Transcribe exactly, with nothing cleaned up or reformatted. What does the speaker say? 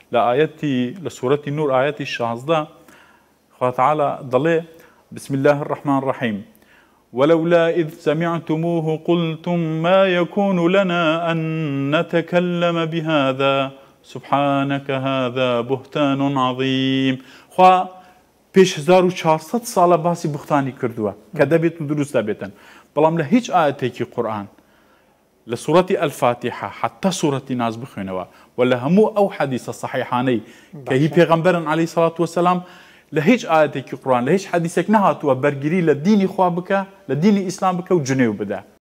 لآياتي لسورة النور آياتي الشازدة قال تعالى ضلي بسم الله الرحمن الرحيم ولولا إذ سمعتموه قلتم ما يكون لنا أن نتكلم بهذا سبحانك هذا بهتان عظيم خوا پیش هزار و چهارسەد ساڵە باسی بوختانی کردووە کە دەبێت و دروست دەبێتن بەڵام لە هیچ ئاەتێکی قورئان لە سوورەتی ئەلفاتیحە حتا سوورەتی ناز بخوێنەوە و لە هەموو ئەو حەدیسە صەحیحانەی کە هی پێغەمبەرن عەلەیهی سەڵات وەسەلام لە هیچ ئاەتێکی قورئان لە هیچ حەدیسێک نەهاتووە بەرگری لە دینی خوا بکە لە دینی ئیسلام بکە و جنێو بدە